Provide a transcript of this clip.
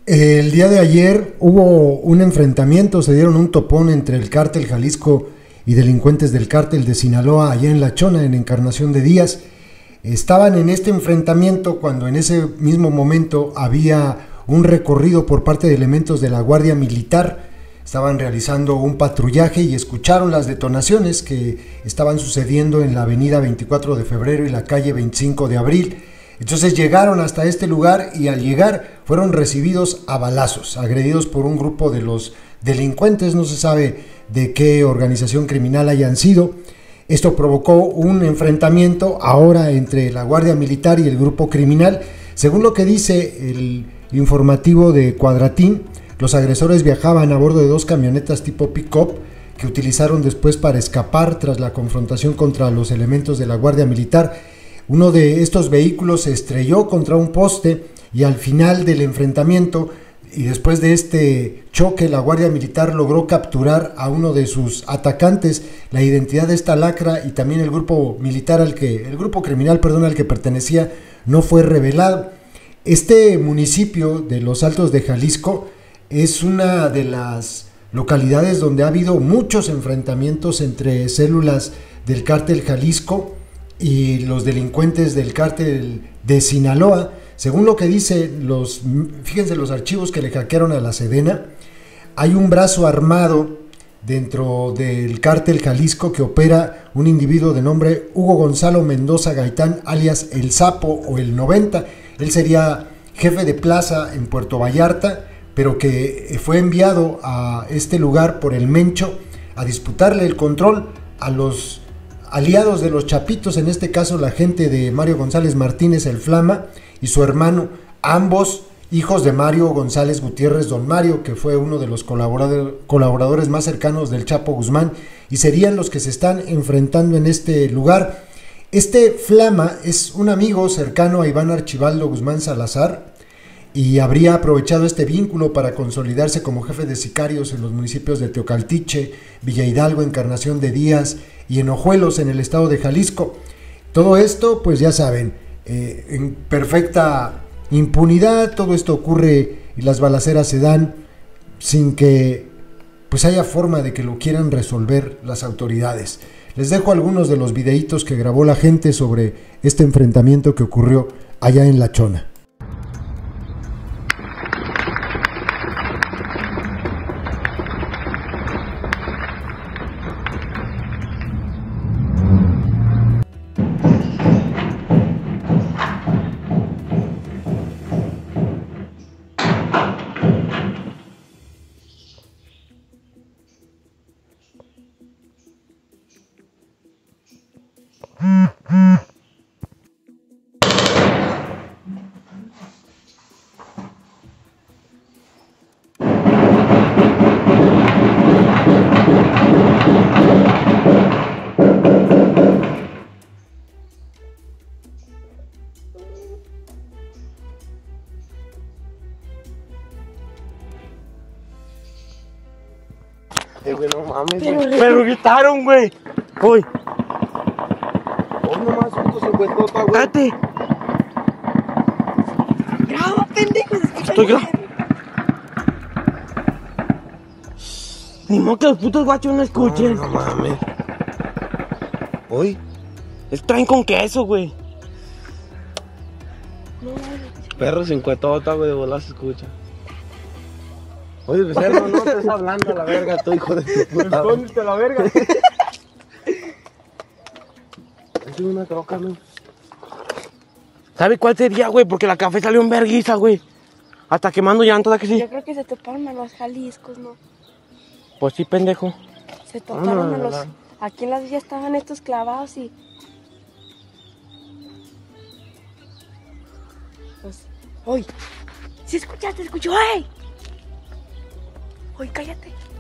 El día de ayer hubo un enfrentamiento, se dieron un topón entre el cártel Jalisco y delincuentes del cártel de Sinaloa allá en La Chona, en Encarnación de Díaz. Estaban en este enfrentamiento cuando en ese mismo momento había un recorrido por parte de elementos de la Guardia Militar. Estaban realizando un patrullaje y escucharon las detonaciones que estaban sucediendo en la avenida 24 de febrero y la calle 25 de abril. Entonces llegaron hasta este lugar y al llegar fueron recibidos a balazos, agredidos por un grupo de los delincuentes, no se sabe de qué organización criminal hayan sido. Esto provocó un enfrentamiento ahora entre la Guardia Militar y el grupo criminal. Según lo que dice el informativo de Cuadratín, los agresores viajaban a bordo de 2 camionetas tipo pick-up que utilizaron después para escapar tras la confrontación contra los elementos de la Guardia Militar. Uno de estos vehículos se estrelló contra un poste y al final del enfrentamiento y después de este choque la Guardia Militar logró capturar a uno de sus atacantes. La identidad de esta lacra y también el grupo criminal al que pertenecía no fue revelado. Este municipio de Los Altos de Jalisco es una de las localidades donde ha habido muchos enfrentamientos entre células del cártel Jalisco y los delincuentes del cártel de Sinaloa. Según lo que dice fíjense los archivos que le hackearon a la Sedena, hay un brazo armado dentro del cártel Jalisco que opera un individuo de nombre Hugo Gonzalo Mendoza Gaitán, alias El Sapo o el 90. Él sería jefe de plaza en Puerto Vallarta, pero que fue enviado a este lugar por el Mencho a disputarle el control a los aliados de los Chapitos, en este caso la gente de Mario González Martínez, el Flama, y su hermano, ambos hijos de Mario González Gutiérrez, don Mario, que fue uno de los colaboradores más cercanos del Chapo Guzmán, y serían los que se están enfrentando en este lugar. Este Flama es un amigo cercano a Iván Archibaldo Guzmán Salazar, y habría aprovechado este vínculo para consolidarse como jefe de sicarios en los municipios de Teocaltiche, Villa Hidalgo, Encarnación de Díaz y en Ojuelos, en el estado de Jalisco. Todo esto, pues ya saben, en perfecta impunidad. Todo esto ocurre y las balaceras se dan sin que pues haya forma de que lo quieran resolver las autoridades. Les dejo algunos de los videitos que grabó la gente sobre este enfrentamiento que ocurrió allá en La Chona. Güey, no mames, Pero gritaron, güey. Uy. Hoy nomás 150, güey. Cállate. Graba, pendejo. Estoy grabando. Ni modo que los putos guachos no escuchen. No mames. Hoy. Traen con queso, güey. Perro 50, güey, de volar se escucha. Oye, Becerro, no estés hablando a la verga, tú hijo de tu puta. Escóndete a la verga. Es una troca, ¿no? ¿Sabe cuál sería, güey? Porque la café salió en verguiza, güey. Hasta quemando llantas, ¿da que sí? Yo creo que se toparon a los Jaliscos, ¿no? Pues sí, pendejo. Se toparon no, a los... no. Aquí en las villas estaban estos clavados y... Pues... ¡Uy! ¡Sí escuchaste! ¡Escuchó! ¡Ey! ¡Uy, cállate!